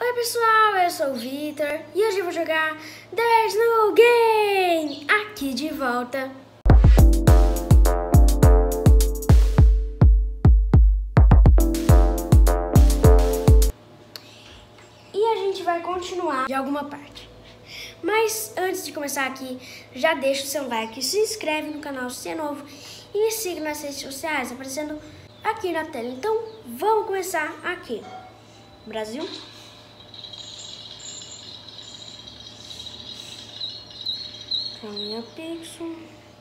Oi pessoal, eu sou o Vitor e hoje eu vou jogar There's No Game aqui de volta. E a gente vai continuar de alguma parte. Mas antes de começar aqui, já deixa o seu like, se inscreve no canal se é novo e me siga nas redes sociais aparecendo aqui na tela. Então vamos começar aqui. Brasil. Caminha Pixel.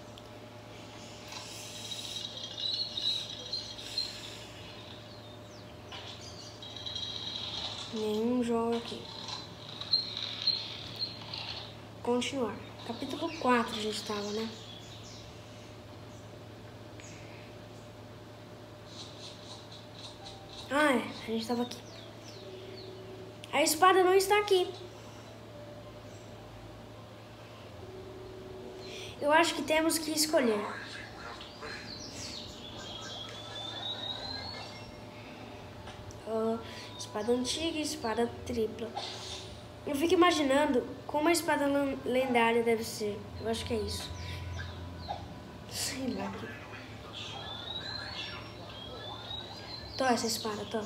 Nenhum jogo aqui. Continuar. Capítulo 4 a gente estava, né? Ah, é. A gente estava aqui. A espada não está aqui. Eu acho que temos que escolher. Espada antiga e espada tripla. Eu fico imaginando como a espada lendária deve ser. Eu acho que é isso. Sei lá. Tô essa espada, tô.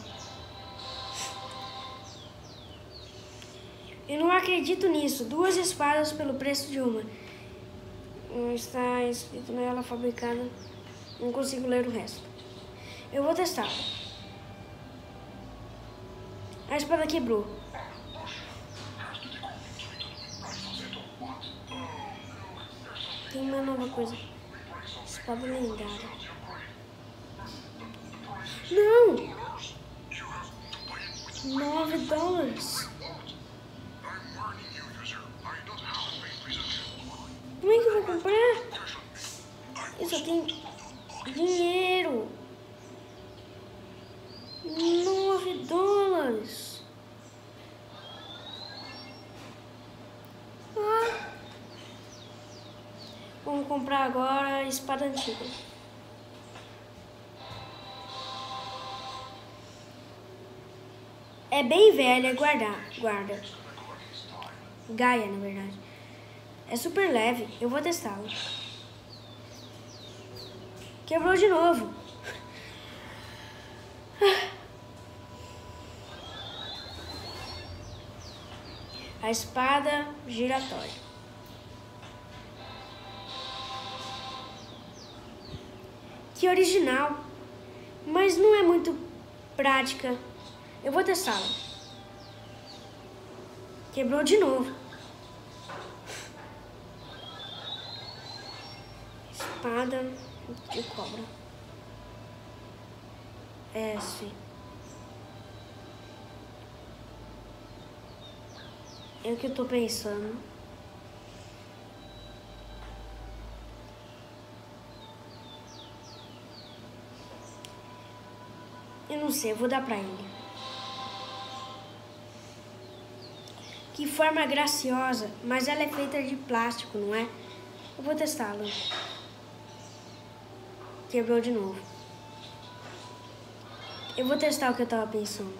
Eu não acredito nisso. 2 espadas pelo preço de uma. Não está escrito nela, fabricada. Não consigo ler o resto. Eu vou testar. A espada quebrou. Tem uma nova coisa. Espada lendária. Não! $9. Como é que eu vou comprar? Eu só tenho dinheiro. $9. Vamos comprar agora a espada antiga. É bem velha, guarda. Gaia, na verdade. É super leve, eu vou testá-la. Quebrou de novo. A espada giratória. Que original, mas não é muito prática. Eu vou testá-la. Quebrou de novo. Espada de cobra. S. É o que eu tô pensando. Eu não sei, eu vou dar pra ele. Que forma graciosa, mas ela é feita de plástico, não é? Eu vou testá-la. Quebrou de novo. Eu vou testar o que eu tava pensando.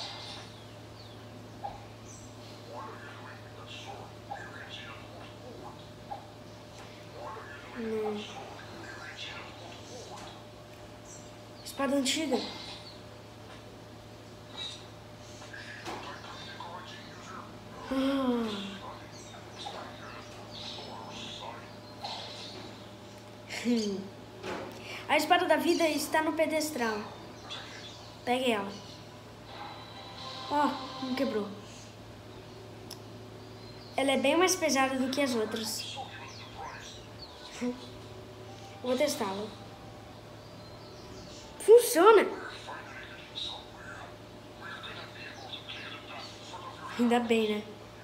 Não. Espada antiga. A espada da vida está no pedestal. Pegue ela. Ó, não quebrou. Ela é bem mais pesada do que as outras. Vou testá-la. Funciona! Ainda bem, né?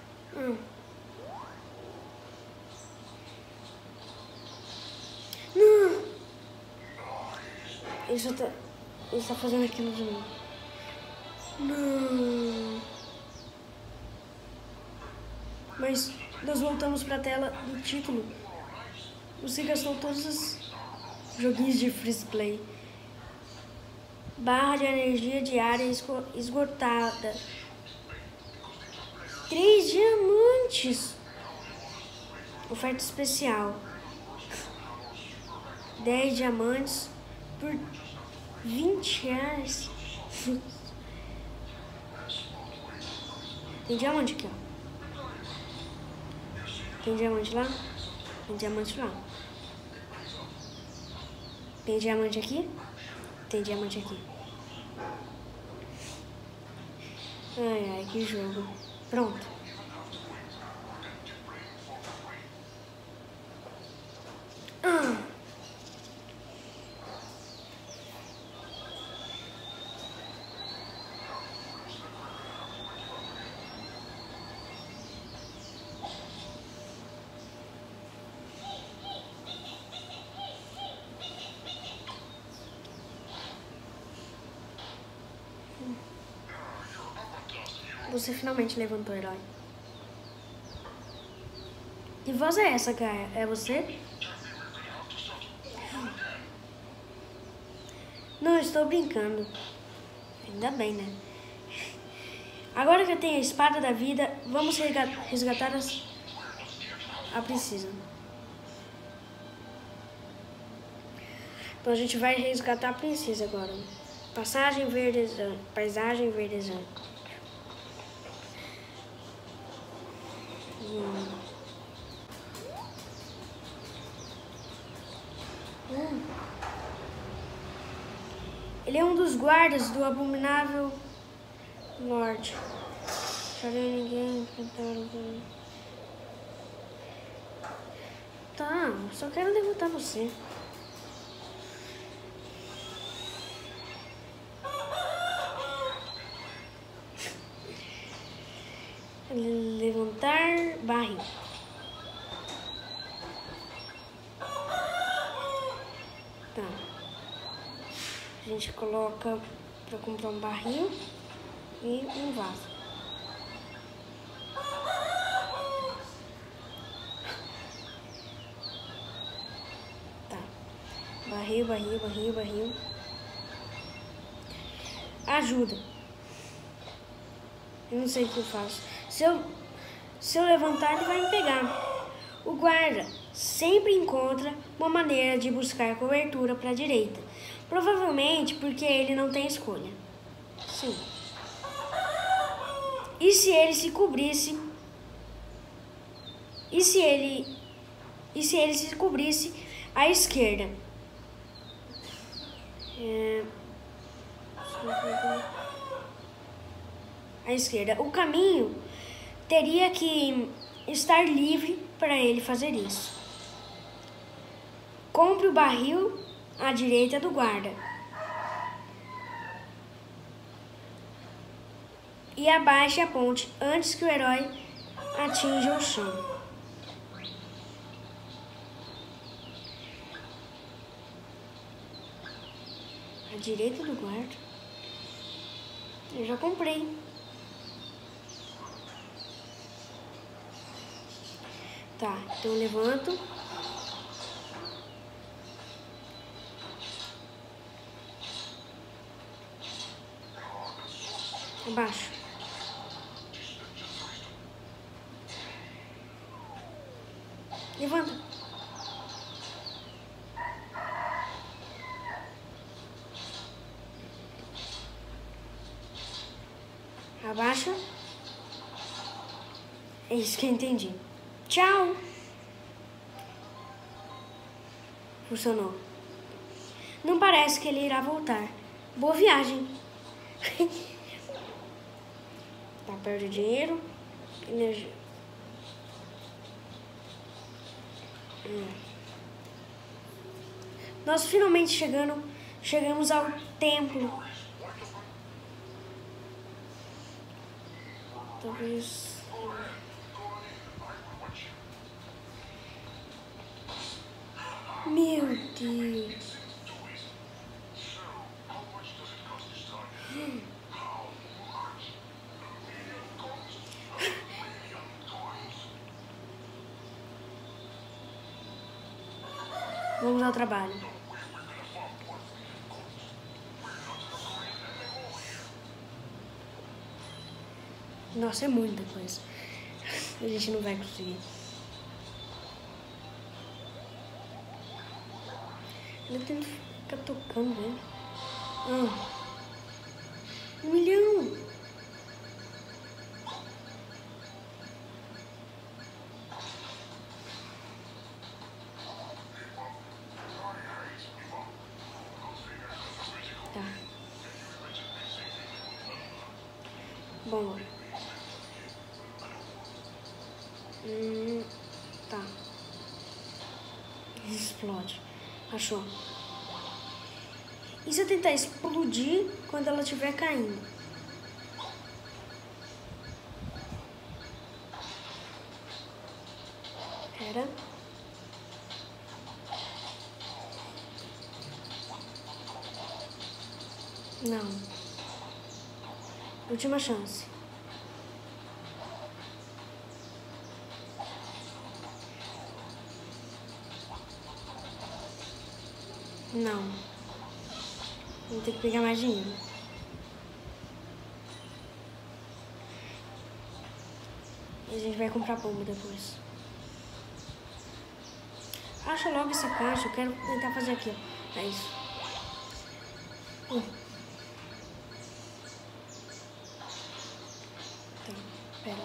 Não! Ele está fazendo aquilo de novo. Não! Mas nós voltamos para a tela do título. Você gastou todos os joguinhos de free play. Barra de energia diária esgotada. 3 diamantes. Oferta especial. 10 diamantes por 20 reais. Tem diamante aqui, ó. Tem diamante lá? Tem diamante lá. Tem diamante aqui? Tem diamante aqui. Ai, ai, que jogo. Pronto. Você finalmente levantou, herói. Que voz é essa, Gaia? É você? Não, estou brincando. Ainda bem, né? Agora que eu tenho a espada da vida, vamos resgatar a princesa. Então a gente vai resgatar a princesa agora. Paisagem verdejante. Paisagem verdejante. Ele é um dos guardas do abominável Lorde. Charei ninguém. Tá, só quero derrotar você. Levantar barril. Tá. A gente coloca pra comprar um barril e um vaso. Tá. Barril, barril, barril, barril. Ajuda. Eu não sei o que eu faço. Se eu levantar, ele vai me pegar. O guarda sempre encontra uma maneira de buscar cobertura para a direita. Provavelmente porque ele não tem escolha. Sim. E se ele se cobrisse? E se ele se cobrisse à esquerda? À esquerda. O caminho teria que estar livre para ele fazer isso. Compre o barril à direita do guarda. E abaixe a ponte antes que o herói atinja o chão. À direita do guarda? Eu já comprei. Tá, então eu levanto. Abaixo. Levanta. Abaixa. É isso que eu entendi. Tchau. Funcionou. Não parece que ele irá voltar. Boa viagem. Tá, perde dinheiro. Energia. Nós finalmente chegamos ao templo. Talvez... Meu Deus. Vamos ao trabalho. Nossa, é muita coisa. A gente não vai conseguir. Eu tento ficar tocando, né? 1 milhão! Tá. Bom. Tá. Explode. Achou. E se eu tentar explodir quando ela estiver caindo? Pera. Não. Última chance. Não. Vou ter que pegar mais dinheiro. E a gente vai comprar bomba depois. Acha logo essa caixa. Eu quero tentar fazer aqui, ó. É isso. Tá, pera.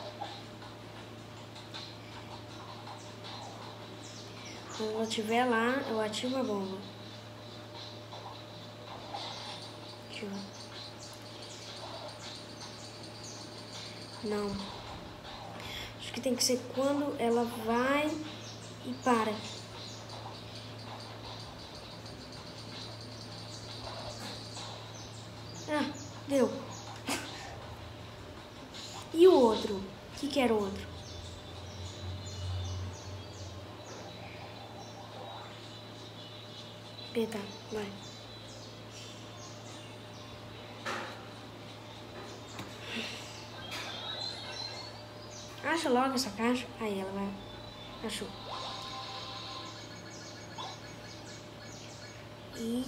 Quando ela estiver lá, eu ativo a bomba. Não. Acho que tem que ser quando ela vai e para. Ah, deu. E o outro? O que era o outro? Tá, vai. Acha logo essa caixa. Aí ela vai. Achou. E...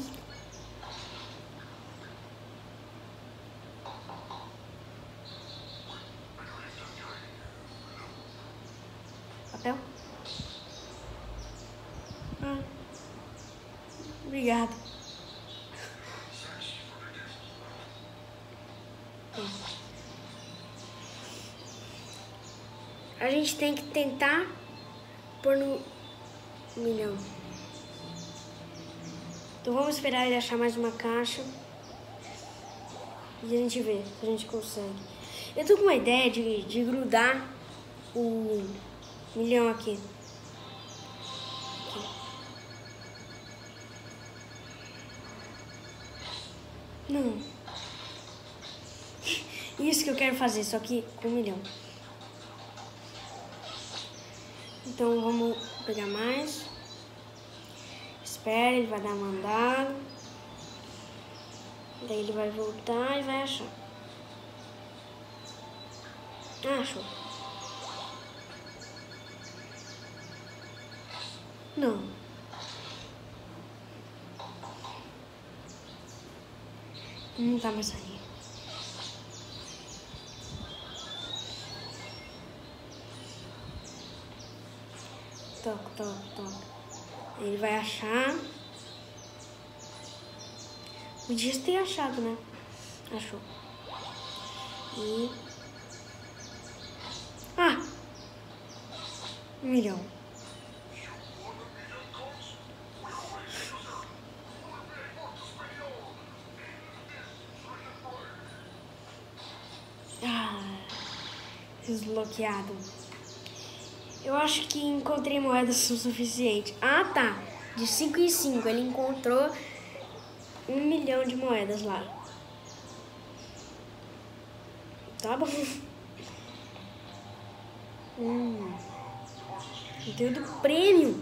papel? Obrigada. A gente tem que tentar pôr no 1 milhão. Então vamos esperar ele achar mais uma caixa. E a gente vê se a gente consegue. Eu tô com uma ideia de grudar o 1 milhão aqui. Não. Isso que eu quero fazer, só que com 1 milhão. Então vamos pegar mais. Espera, ele vai dar mandado. Daí ele vai voltar e vai achar. Ah, achou. Não. Não tá mais aí. Toca, toca, toca. Ele vai achar. Podia ter achado, né? Achou. E... ah! 1 milhão. Desbloqueado. Eu acho que encontrei moedas o suficiente. Ah, tá. De 5 em 5. Ele encontrou 1 milhão de moedas lá. Tá bom. Conteúdo prêmio.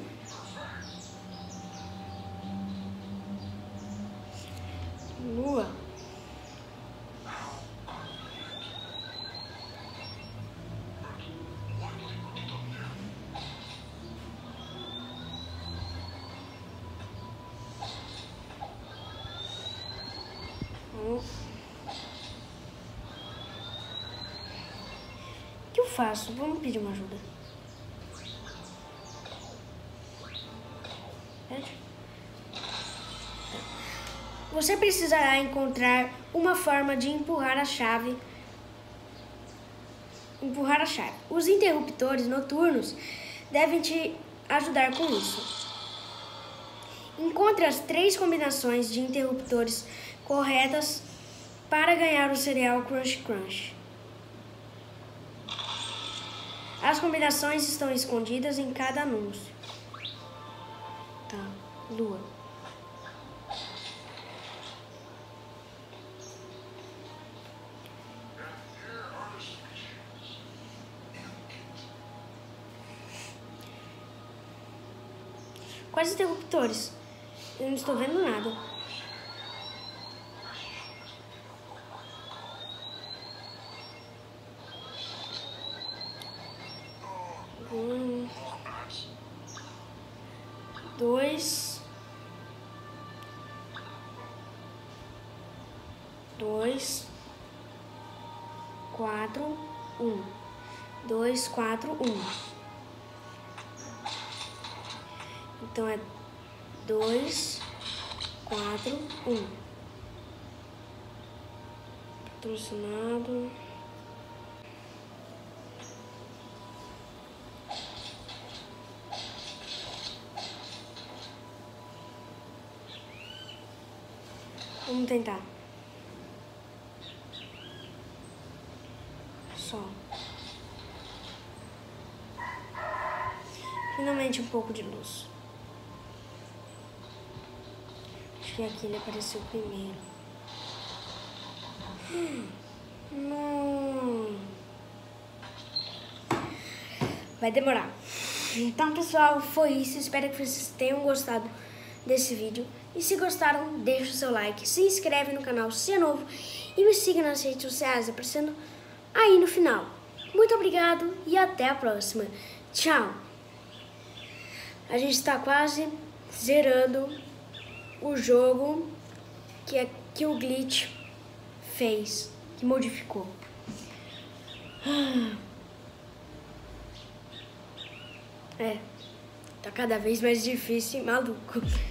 Lua. faço? Vamos pedir uma ajuda. Você precisará encontrar uma forma de empurrar a chave. Os interruptores noturnos devem te ajudar com isso. Encontre as 3 combinações de interruptores corretas para ganhar o cereal Crunch Crunch. As combinações estão escondidas em cada anúncio. Tá, lua. Quais interruptores? Eu não estou vendo nada. Dois, 4, 1. 2, 4, 1. Então é 2, 4, 1. Patrocinado. Vamos tentar. Só. Finalmente um pouco de luz. Acho que aqui ele apareceu primeiro. Não. Vai demorar. Então, pessoal, foi isso. Espero que vocês tenham gostado desse vídeo. E se gostaram, deixa o seu like, se inscreve no canal se é novo e me siga nas redes sociais aparecendo aí no final. Muito obrigado e até a próxima. Tchau! A gente está quase zerando o jogo que o glitch fez, que modificou. Tá cada vez mais difícil e maluco.